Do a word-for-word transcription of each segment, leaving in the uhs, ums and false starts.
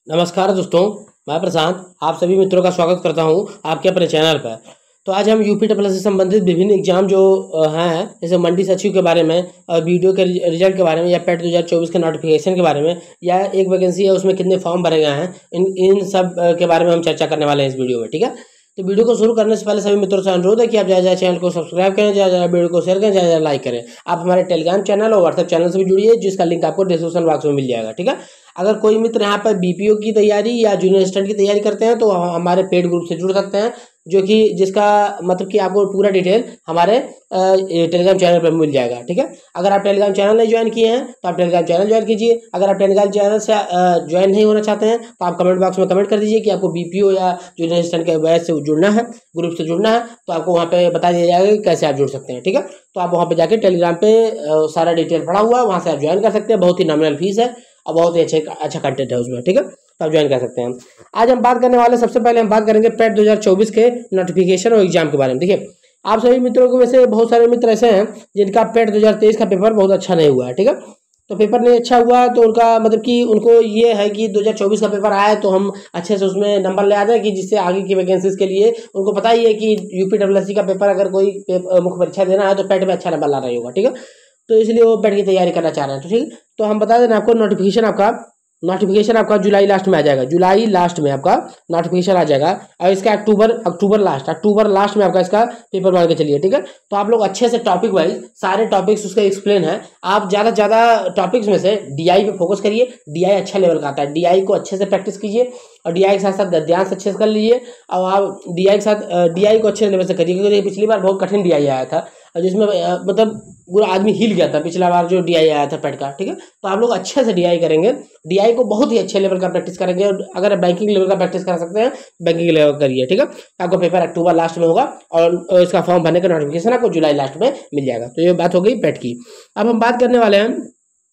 नमस्कार दोस्तों, मैं प्रशांत आप सभी मित्रों का स्वागत करता हूं आपके अपने चैनल पर। तो आज हम यूपी ट्रिपल एस सी से संबंधित विभिन्न एग्जाम जो अ, हैं जैसे मंडी सचिव के बारे में और वीडियो के रिजल्ट के बारे में या पेट दो हज़ार चौबीस के नोटिफिकेशन के बारे में या एक वैकेंसी है उसमें कितने फॉर्म भरे गए हैं, इन इन सब अ, के बारे में हम चर्चा करने वाले हैं इस वीडियो में। ठीक है, तो वीडियो को शुरू करने से पहले सभी मित्रों से अनुरोध है कि आप ज़्यादा चैनल को सब्सक्राइब करें, ज़्यादा ज़्यादा वीडियो को शेयर करें, ज़्यादा ज़्यादा लाइक करें। आप हमारे टेलीग्राम चैनल और व्हाट्सएप चैनल से भी जुड़िए जिसका लिंक आपको डिस्क्रिप्शन बॉक्स में मिल जाएगा। ठीक है, अगर कोई मित्र यहाँ पर बीपीओ की तैयारी या जूनियर असिस्टेंट की तैयारी करते हैं तो हमारे पेड ग्रुप से जुड़ सकते हैं, जो कि जिसका मतलब कि आपको पूरा डिटेल हमारे टेलीग्राम चैनल पर मिल जाएगा। ठीक है, अगर आप टेलीग्राम चैनल नहीं ज्वाइन किए हैं तो आप टेलीग्राम चैनल ज्वाइन कीजिए। अगर आप टेलीग्राम चैनल से ज्वाइन नहीं होना चाहते हैं तो आप कमेंट बॉक्स में कमेंट कर दीजिए कि आपको बीपीओ या जूनियर असिस्टेंट के बैच से जुड़ना है, ग्रुप से जुड़ना है, तो आपको वहाँ पे बता दिया जाएगा कि कैसे आप जुड़ सकते हैं। ठीक है, तो आप वहाँ पे जाके टेलीग्राम पे सारा डिटेल पड़ा हुआ है, वहाँ से आप ज्वाइन कर सकते हैं। बहुत ही नॉमिनल फीस है और बहुत ही अच्छे अच्छा कंटेंट है उसमें। ठीक है, तो आप ज्वाइन कर सकते हैं। आज हम बात करने वाले सबसे पहले हम बात करेंगे पेट दो हज़ार चौबीस के नोटिफिकेशन और एग्जाम के बारे में। देखिए, आप सभी मित्रों को वैसे बहुत सारे मित्र ऐसे हैं जिनका पेट दो हज़ार तेईस का पेपर बहुत अच्छा नहीं हुआ है। ठीक है, तो पेपर नहीं अच्छा हुआ तो उनका मतलब कि उनको ये है कि दो हज़ार चौबीस का पेपर आया तो हम अच्छे से उसमें नंबर ले आते हैं कि जिससे आगे की वैकेंसीज के लिए उनको पता ही है कि यूपी डब्ल्यू एस सी का पेपर अगर कोई मुख्य परीक्षा देना है तो पेट में अच्छा नंबर ला रही होगा। ठीक है, तो इसलिए वो पेट की तैयारी करना चाह रहे हैं। तो ठीक, तो हम बता दें आपको नोटिफिकेशन आपका नोटिफिकेशन आपका जुलाई लास्ट में आ जाएगा। जुलाई लास्ट में आपका नोटिफिकेशन आ जाएगा और इसका अक्टूबर अक्टूबर लास्ट अक्टूबर लास्ट में आपका इसका पेपर मान के चलिए। ठीक है, तो आप लोग अच्छे से टॉपिक वाइज सारे टॉपिक्स उसका एक्सप्लेन है। आप ज़्यादा से ज़्यादा टॉपिक्स में से डीआई पे फोकस करिए। डीआई अच्छा लेवल का आता है, डीआई को अच्छे से प्रैक्टिस कीजिए और डीआई के साथ साथ गद्यांश अच्छे से कर लीजिए। और आप डीआई के साथ डीआई को अच्छे लेवल से करिए, क्योंकि पिछली बार बहुत कठिन डीआई आया था जिसमें मतलब पूरा आदमी हिल गया था पिछला बार जो डीआई आया था पेट का। ठीक है, तो आप लोग अच्छे से डीआई करेंगे, डीआई को बहुत ही अच्छे लेवल का प्रैक्टिस करेंगे। और अगर बैंकिंग लेवल का प्रैक्टिस कर सकते हैं बैंकिंग लेवल करिए। ठीक है, आपका पेपर अक्टूबर लास्ट में होगा और इसका फॉर्म भरने का नोटिफिकेशन आपको जुलाई लास्ट में मिल जाएगा। तो ये बात हो गई पेट की। अब हम बात करने वाले हैं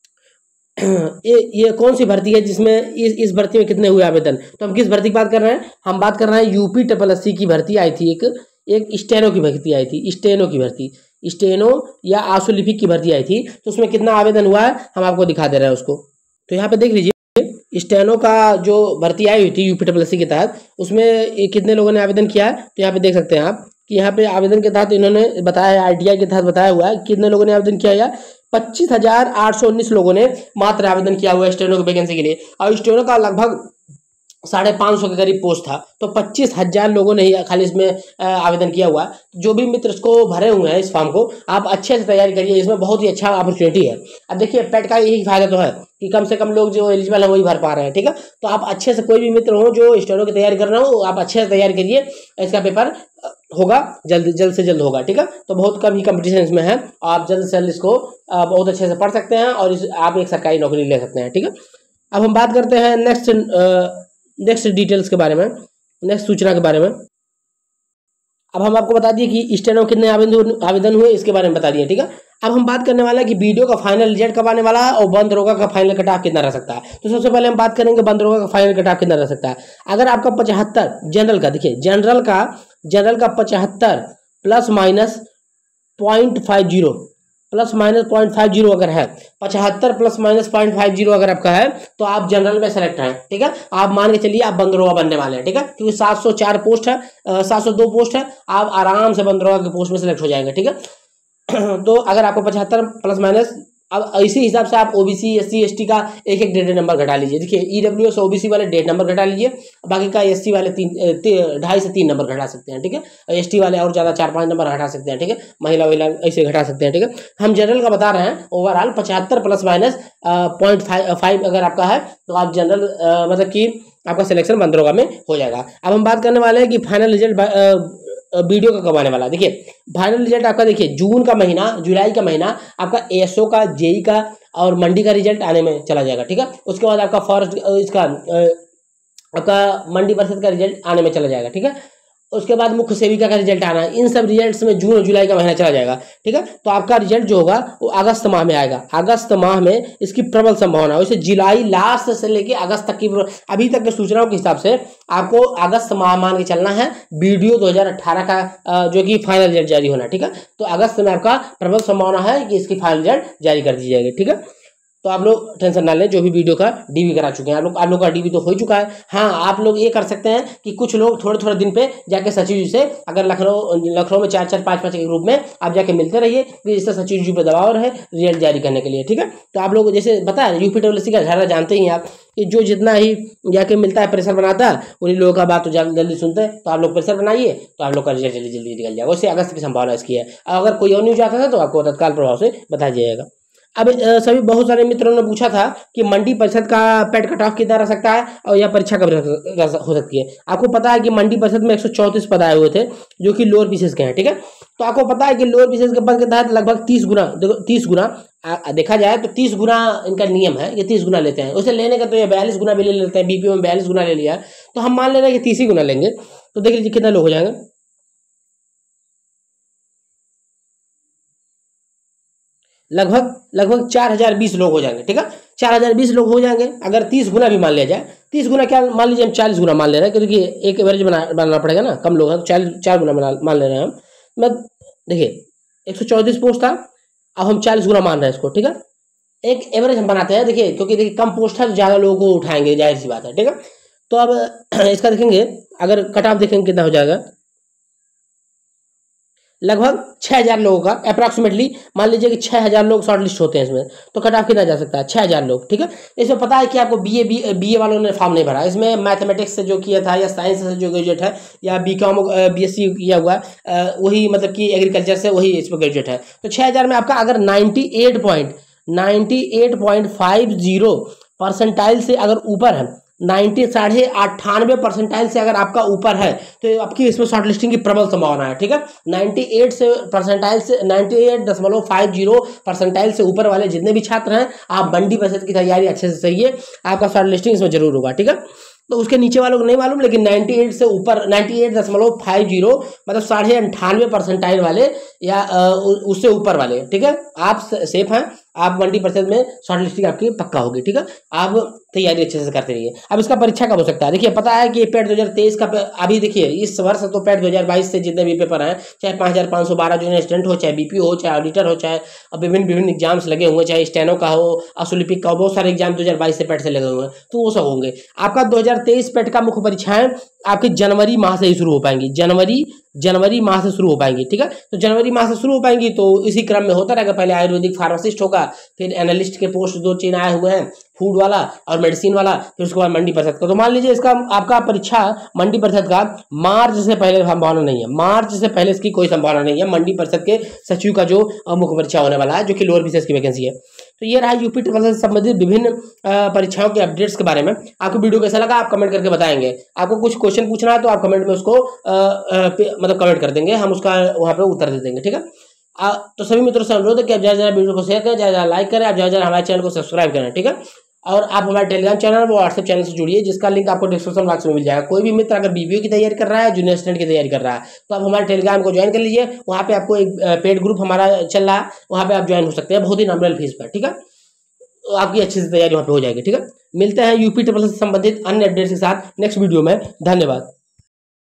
ये ये कौन सी भर्ती है जिसमें इस इस भर्ती में कितने हुए आवेदन। तो हम किस भर्ती की बात कर रहे हैं, हम बात कर रहे हैं यूपी ट्रिपल एस सी की भर्ती आई थी, एक एक स्टेनो की भर्ती आई थी, स्टेनो की भर्ती स्टेनो या आशुलिपिक की भर्ती आई थी। तो उसमें कितना आवेदन हुआ है हम आपको दिखा दे रहे हैं उसको। तो यहाँ पे देख लीजिए, स्टेनो का जो भर्ती आई हुई थी यूपी ट्रिपल एस सी के तहत, उसमें कितने लोगों ने आवेदन किया है। तो यहाँ पे देख सकते हैं आप कि यहाँ पे आवेदन के तहत इन्होंने बताया, आरटीआई के तहत बताया हुआ है कितने लोगों ने आवेदन किया है। पच्चीस हजार आठ सौ उन्नीस लोगों ने मात्र आवेदन किया हुआ है स्टेनो की वैकेंसी के लिए, और स्टेनो का लगभग साढ़े पाँच सौ के करीब पोस्ट था। तो पच्चीस हजार लोगों ने ही खाली इसमें आवेदन किया हुआ है। जो भी मित्र इसको भरे हुए हैं इस फॉर्म को, आप अच्छे से तैयारी करिए, इसमें बहुत ही अच्छा अपॉर्चुनिटी है। अब देखिए, पेट का यही फायदा तो है कि कम से कम लोग जो एलिजिबल है वही भर पा रहे हैं। ठीक है, तो आप अच्छे से कोई भी मित्र हो जो स्टेनो की तैयारी कर रहे हो, आप अच्छे से तैयारी करिए, इसका पेपर होगा जल्द जल्द से जल्द होगा। ठीक है, तो बहुत कम ही कंपटीशन इसमें है, आप जल्द से जल्द इसको बहुत अच्छे से पढ़ सकते हैं और इस आप एक सरकारी नौकरी ले सकते हैं। ठीक है, अब हम बात करते हैं नेक्स्ट नेक्स्ट डिटेल्स के बारे में, नेक्स्ट सूचना के बारे में। अब हम आपको बता दिए कि स्टेनो कितने आवेदन आवेदन हुए इसके बारे में बता दिए। ठीक है, अब हम बात करने वाला है कि वीडियो का फाइनल रिजल्ट कब आने वाला है और बंद दरोगा का फाइनल कट ऑफ कितना रह सकता है। तो सबसे पहले हम बात करेंगे बंद दरोगा का फाइनल कट ऑफ कितना रह सकता है। अगर आपका पचहत्तर जनरल का, देखिए जनरल का जनरल का पचहत्तर plus minus point five zero plus minus point five zero अगर है, पचहत्तर plus minus point five zero अगर आपका है तो आप जनरल में सेलेक्ट हैं। ठीक है, आप मान के चलिए आप बंद दरोगा बनने वाले हैं। ठीक है, क्योंकि सात सौ चार पोस्ट है, सात सौ दो पोस्ट है, आप आराम से बंद दरोगा के पोस्ट में सेलेक्ट हो जाएंगे। ठीक है, तो अगर आपको पचहत्तर प्लस माइनस, अब इसी हिसाब से आप ओबीसी एससी एसटी का एक एक डेढ़ नंबर घटा लीजिए। देखिए, ईडब्ल्यू एस ओबीसी वाले डेढ़ नंबर घटा लीजिए, बाकी का एससी वाले तीन ढाई से तीन नंबर घटा सकते हैं। ठीक है, एसटी वाले और ज़्यादा चार पाँच नंबर घटा सकते हैं। ठीक है, महिला महिला ऐसे घटा सकते हैं। ठीक है, हम जनरल का बता रहे हैं, ओवरऑल पचहत्तर plus minus point five five अगर आपका है तो आप जनरल मतलब कि आपका सिलेक्शन बंद दरोगा में हो जाएगा। अब हम बात करने वाले हैं कि फाइनल रिजल्ट वीडियो का कब आने वाला। देखिए, फाइनल रिजल्ट आपका देखिए जून का महीना, जुलाई का महीना आपका एएसओ का, जेई का और मंडी का रिजल्ट आने में चला जाएगा। ठीक है, उसके बाद आपका फॉरेस्ट इसका आपका मंडी परिषद का रिजल्ट आने में चला जाएगा। ठीक है, उसके बाद मुख्य सेविका का रिजल्ट आना है। इन सब रिजल्ट्स में जून और जुलाई का महीना चला जाएगा। ठीक है, तो आपका रिजल्ट जो होगा वो अगस्त माह में आएगा। अगस्त माह में इसकी प्रबल संभावना है। वैसे जुलाई लास्ट से लेके अगस्त तक की अभी तक के सूचनाओं के हिसाब से आपको अगस्त माह मान के चलना है वीडियो दो हज़ार अठारह का जो कि फाइनल रिजल्ट जारी होना। ठीक है, तो अगस्त में आपका प्रबल संभावना है कि इसकी फाइनल रिजल्ट जारी कर दी जाएगी। ठीक है, तो आप लोग टेंशन ना लें, जो भी वीडियो का डीवी करा चुके हैं आप लोग, आप लोग का डीवी तो हो चुका है। हाँ, आप लोग ये कर सकते हैं कि कुछ लोग थोड़े थोड़े दिन पे जाके सचिव जी से, अगर लखनऊ लखनऊ में चार चार पाँच पाँच के ग्रुप में आप जाके मिलते रहिए, जिससे सचिव जी पे दबाव रहे रिजल्ट जारी करने के लिए, ठीक है। तो आप लोग जैसे बता है यूपी डब्ल्यूएससी का झारा जानते ही आप कि जो जितना ही जाके मिलता है प्रेशर बनाता है, उन्हीं लोगों का बात तो जल्दी सुनते हैं। तो आप लोग प्रेशर बनाइए तो आप लोग का रिजल्ट जल्दी जल्दी निकल जाएगा। वैसे अगस्त की संभावना इसकी है। अगर कोई और न्यूज आता है तो आपको तत्काल प्रभाव से बता जाएगा। अब अ, सभी बहुत सारे मित्रों ने पूछा था कि मंडी परिषद का पेट कट ऑफ कितना रह सकता है और यह परीक्षा कब हो सकती है। आपको पता है कि मंडी परिषद में एक सौ चौंतीस पद आए हुए थे जो कि लोअर पीसेस के हैं, ठीक है। तो आपको पता है कि लोअर पीसेस के पद के तहत लगभग तीस गुना, देखो तीस गुना आ, देखा जाए तो तीस गुना इनका नियम है, ये तीस गुना लेते हैं। उसे लेने का तो ये बयालीस गुना भी ले लेते हैं, बीपीओ में बयालीस गुना ले लिया, तो हम मान ले रहे हैं कि तीस ही गुना लेंगे। तो देख लीजिए कितने लोग हो जाएंगे, लगभग लगभग चार हजार बीस लोग हो जाएंगे, ठीक है। चार हजार बीस लोग हो जाएंगे अगर तीस गुना भी मान लिया जाए। तीस गुना क्या मान लीजिए, हम चालीस गुना मान ले रहे हैं, क्योंकि एक एवरेज बना बनाना पड़ेगा ना, कम लोग हैं तो चालीस चार गुना मान ले रहे हैं हम। मैं देखिए एक सौ चौंतीस पोस्ट था, अब हम चालीस गुना मान रहे हैं इसको, ठीक है। एक एवरेज हम बनाते हैं, देखिए क्योंकि देखिए कम पोस्ट है तो ज़्यादा लोगों को उठाएंगे, जाहिर सी बात है, ठीक है। तो अब इसका देखेंगे, अगर कट ऑफ देखेंगे कितना हो जाएगा, लगभग छः हज़ार लोगों का अप्रॉक्सीमेटली मान लीजिए कि छः हज़ार लोग शॉर्ट लिस्ट होते हैं इसमें, तो कट ऑफ कितना जा सकता है, छः हज़ार लोग, ठीक है। इसमें पता है कि आपको बीए बी बीए वालों ने फॉर्म नहीं भरा, इसमें मैथमेटिक्स से जो किया था या साइंस से जो ग्रेजुएट है या B Com B S C किया हुआ वही, मतलब कि एग्रीकल्चर से वही इस पर ग्रेजुएट है। तो छः हज़ार में आपका अगर ninety eight point ninety eight point five zero percentile से अगर ऊपर है, नाइन्टी साढ़े अट्ठानवे परसेंटाइल से अगर आपका ऊपर है तो आपकी इसमें शॉर्ट लिस्टिंग की प्रबल संभावना है, ठीक है। अट्ठानवे से परसेंटाइल से अट्ठानवे दशमलव पाँच जीरो परसेंटाइल से ऊपर वाले जितने भी छात्र हैं, आप मंडी परिषद की तैयारी अच्छे से सही है, आपका शॉर्ट लिस्टिंग इसमें जरूर होगा, ठीक है। तो उसके नीचे वालों को नहीं मालूम, लेकिन अट्ठानवे से ऊपर अट्ठानवे दशमलव पाँच जीरो मतलब साढ़े अंठानवे परसेंटाइल वाले या उससे ऊपर वाले, ठीक है, आप सेफ हैं, आप मंडी परिषद में शॉर्ट लिस्टिंग आपकी पक्का होगी, ठीक है। आप तैयारी अच्छे से करते रहिए। अब इसका परीक्षा कब हो सकता है, देखिए पता है कि पेट दो हज़ार तेईस का अभी देखिए इस वर्ष तो पेट दो हज़ार बाईस से जितने भी पेपर हैं, चाहे पाँच हज़ार पाँच सौ बारह जो स्टूडेंट हो, चाहे बीपीओ हो, चाहे ऑडिटर हो, चाहे विभिन्न विभिन्न एग्जाम्स लगे हुए, चाहे स्टेनो का हो, असुलिपिक का हो, बहुत सारे एग्जाम दो हज़ार बाईस से पेट से लगे हुए हैं, तो वो सब होंगे। आपका दो हज़ार तेईस पेट का मुख्य परीक्षाएं आपकी जनवरी माह से ही शुरू हो पाएंगी, जनवरी जनवरी माह से शुरू हो पाएंगी, ठीक है। तो जनवरी माह से शुरू हो पाएंगी, तो इसी क्रम में होता रहेगा, पहले आयुर्वेदिक फार्मासिस्ट होगा, फिर एनालिस्ट के पोस्ट दो तीन आए हुए हैं, फूड वाला और मेडिसिन वाला, फिर उसके बाद मंडी परिषद का। तो मान लीजिए इसका आपका परीक्षा मंडी परिषद का मार्च से पहले संभावना नहीं है, मार्च से पहले इसकी कोई संभावना नहीं है। मंडी परिषद के सचिव का जो मुख्य परीक्षा होने वाला है, जो कि लोअर पीसेस की वैकेंसी है। तो ये रहा यूपी ट्रिपल से संबंधित विभिन्न परीक्षाओं के अपडेट्स के बारे में। आपको वीडियो कैसा लगा आप कमेंट करके बताएंगे। आपको कुछ क्वेश्चन पूछना है तो आप कमेंट में उसको आ, आ, मतलब कमेंट कर देंगे, हम उसका वहाँ पे उत्तर दे देंगे, ठीक है। आ, तो सभी मित्रों से अनुरोध है कि आप ज़्यादा ज़्यादा वीडियो को शेयर करें, ज़्यादा लाइक करें, आप ज़्यादा ज़्यादा हमारे चैनल को सब्सक्राइब करें, ठीक है। और आप हमारे टेलीग्राम चैनल वो व्हाट्सएप चैनल से जुड़िए, जिसका लिंक आपको डिस्क्रिप्शन बॉक्स में मिल जाएगा। कोई भी मित्र अगर बीबीओ की तैयारी कर रहा है, जूनियर स्टूडेंट की तैयारी कर रहा है, तो आप हमारे टेलीग्राम को ज्वाइन कर लीजिए। वहाँ पे आपको एक पेड ग्रुप हमारा चल रहा है, वहाँ पे आप ज्वाइन हो सकते हैं बहुत ही नॉमिनल फीस पर, ठीक है। तो आपकी अच्छी से तैयारी वहाँ पे हो जाएगी, ठीक है। मिलते हैं यूपी ट्रिपल से संबंधित अन्य अपडेट्स के साथ नेक्स्ट वीडियो में। धन्यवाद।